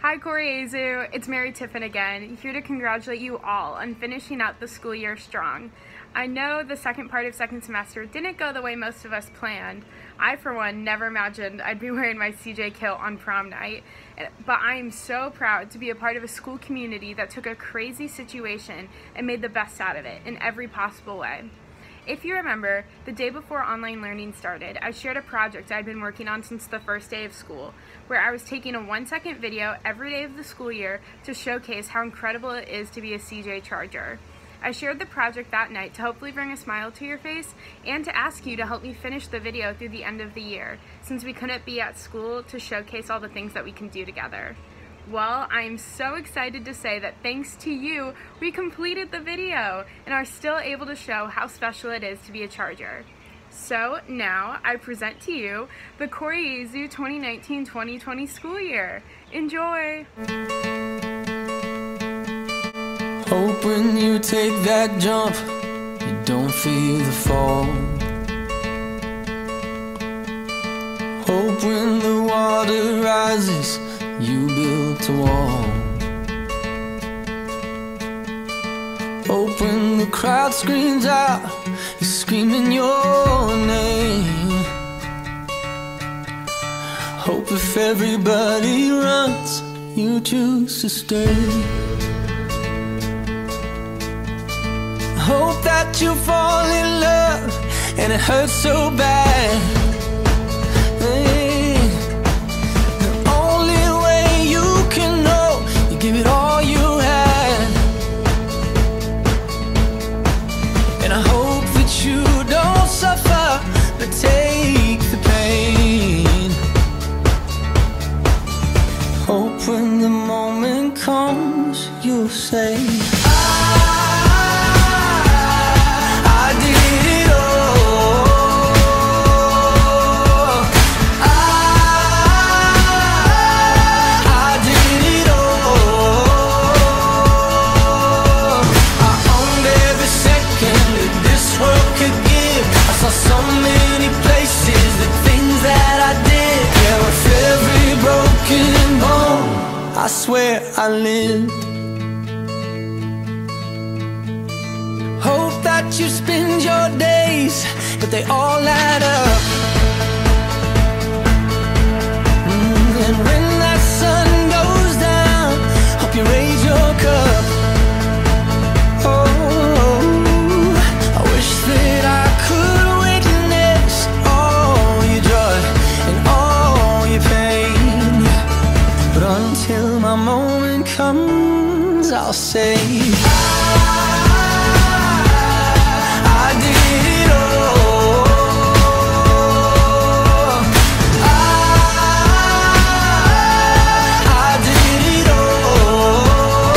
Hi Cor Jesu, it's Mary Tiffin again, here to congratulate you all on finishing out the school year strong. I know the second part of second semester didn't go the way most of us planned. I, for one, never imagined I'd be wearing my CJ kilt on prom night, but I am so proud to be a part of a school community that took a crazy situation and made the best out of it in every possible way. If you remember, the day before online learning started, I shared a project I'd been working on since the first day of school, where I was taking a 1-second video every day of the school year to showcase how incredible it is to be a CJ Charger. I shared the project that night to hopefully bring a smile to your face and to ask you to help me finish the video through the end of the year, since we couldn't be at school to showcase all the things that we can do together. Well, I'm so excited to say that thanks to you, we completed the video and are still able to show how special it is to be a Charger. So now I present to you the Cor Jesu 2019-2020 school year. Enjoy! Hope when you take that jump, you don't feel the fall. Hope when the water rises, you built a wall. Hope when the crowd screams out, you're screaming your name. Hope if everybody runs, you choose to stay. Hope that you fall in love and it hurts so bad. Give it all you had, and I hope that you don't suffer, but take the pain. Hope when the moment comes, you'll say, I did it all. I swear I lived. Hope that you spend your days, but they all add up. And when that sun goes down, hope you raise your cup. Oh, I wish that I could witness all your joy and all your pain, but until my moment comes, I'll say, I did it all. I did it all.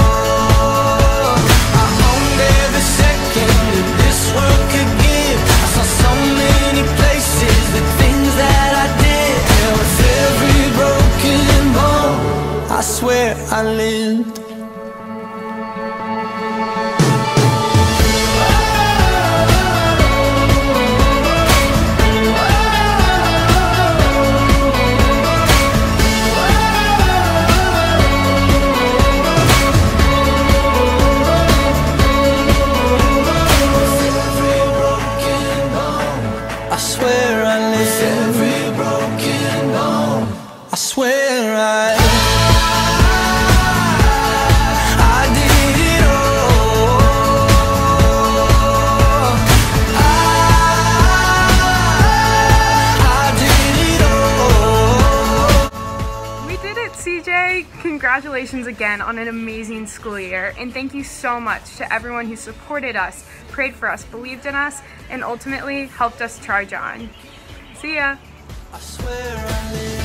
I owned every second that this world could give. I saw so many places, the things that I did. And with every broken bone, I swear I lived. I swear I lived. Every broken bone, I swear I did it all. I did it all. We did it, CJ! Congratulations again on an amazing school year, and thank you so much to everyone who supported us, prayed for us, believed in us, and ultimately helped us charge on. See ya! I swear I lived.